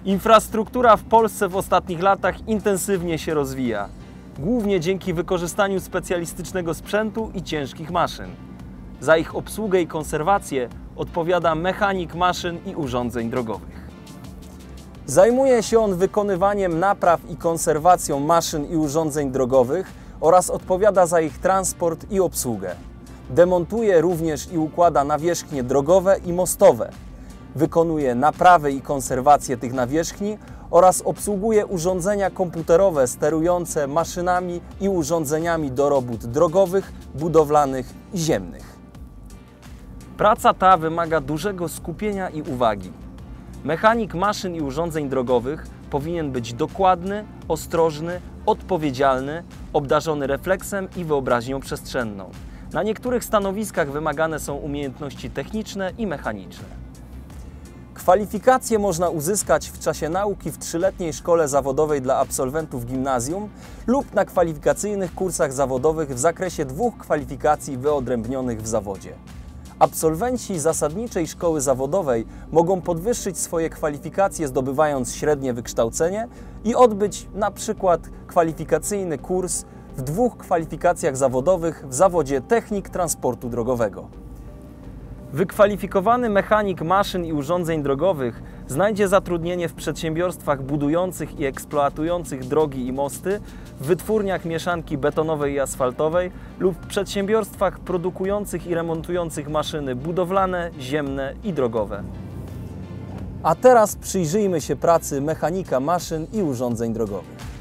Infrastruktura w Polsce w ostatnich latach intensywnie się rozwija, głównie dzięki wykorzystaniu specjalistycznego sprzętu i ciężkich maszyn. Za ich obsługę i konserwację odpowiada mechanik maszyn i urządzeń drogowych. Zajmuje się on wykonywaniem napraw i konserwacją maszyn i urządzeń drogowych oraz odpowiada za ich transport i obsługę. Demontuje również i układa nawierzchnie drogowe i mostowe. Wykonuje naprawy i konserwację tych nawierzchni oraz obsługuje urządzenia komputerowe sterujące maszynami i urządzeniami do robót drogowych, budowlanych i ziemnych. Praca ta wymaga dużego skupienia i uwagi. Mechanik maszyn i urządzeń drogowych powinien być dokładny, ostrożny, odpowiedzialny, obdarzony refleksem i wyobraźnią przestrzenną. Na niektórych stanowiskach wymagane są umiejętności techniczne i mechaniczne. Kwalifikacje można uzyskać w czasie nauki w 3-letniej szkole zawodowej dla absolwentów gimnazjum lub na kwalifikacyjnych kursach zawodowych w zakresie 2 kwalifikacji wyodrębnionych w zawodzie. Absolwenci zasadniczej szkoły zawodowej mogą podwyższyć swoje kwalifikacje, zdobywając średnie wykształcenie i odbyć na przykład kwalifikacyjny kurs w 2 kwalifikacjach zawodowych w zawodzie technik transportu drogowego. Wykwalifikowany mechanik maszyn i urządzeń drogowych znajdzie zatrudnienie w przedsiębiorstwach budujących i eksploatujących drogi i mosty, w wytwórniach mieszanki betonowej i asfaltowej lub w przedsiębiorstwach produkujących i remontujących maszyny budowlane, ziemne i drogowe. A teraz przyjrzyjmy się pracy mechanika maszyn i urządzeń drogowych.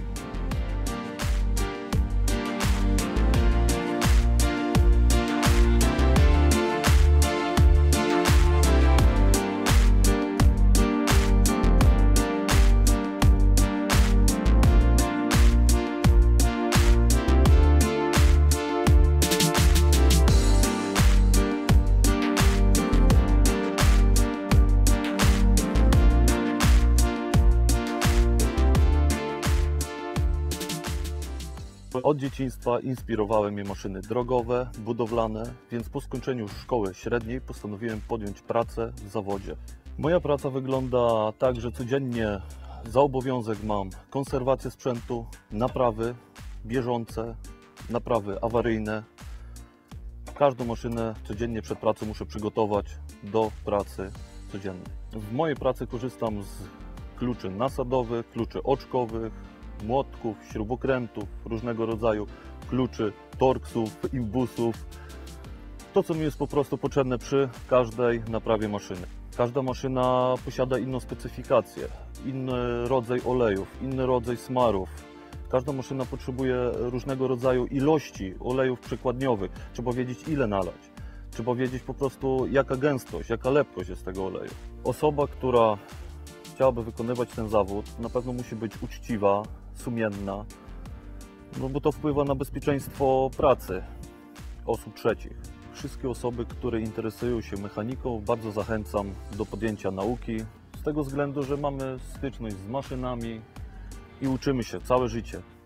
Od dzieciństwa inspirowały mnie maszyny drogowe, budowlane, więc po skończeniu szkoły średniej postanowiłem podjąć pracę w zawodzie. Moja praca wygląda tak, że codziennie za obowiązek mam konserwację sprzętu, naprawy bieżące, naprawy awaryjne. Każdą maszynę codziennie przed pracą muszę przygotować do pracy codziennej. W mojej pracy korzystam z kluczy nasadowych, kluczy oczkowych, młotków, śrubokrętów różnego rodzaju, kluczy, torksów, imbusów. To, co mi jest po prostu potrzebne przy każdej naprawie maszyny. Każda maszyna posiada inną specyfikację, inny rodzaj olejów, inny rodzaj smarów. Każda maszyna potrzebuje różnego rodzaju ilości olejów przekładniowych. Trzeba wiedzieć, ile nalać. Trzeba wiedzieć po prostu, jaka gęstość, jaka lepkość jest tego oleju. Osoba, która chciałaby wykonywać ten zawód, na pewno musi być uczciwa, sumienna, no bo to wpływa na bezpieczeństwo pracy osób trzecich. Wszystkie osoby, które interesują się mechaniką, bardzo zachęcam do podjęcia nauki, z tego względu, że mamy styczność z maszynami i uczymy się całe życie.